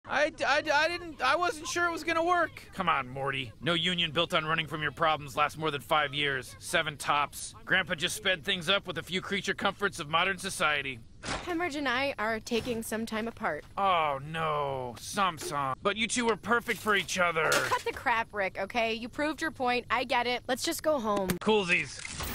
I wasn't sure it was gonna work. Come on, Morty. No union built on running from your problems lasts more than 5 years. 7 tops. Grandpa just sped things up with a few creature comforts of modern society. Hemorrhage and I are taking some time apart. Oh no, some. But you two were perfect for each other. Cut the crap, Rick, okay? You proved your point. I get it. Let's just go home. Coolsies.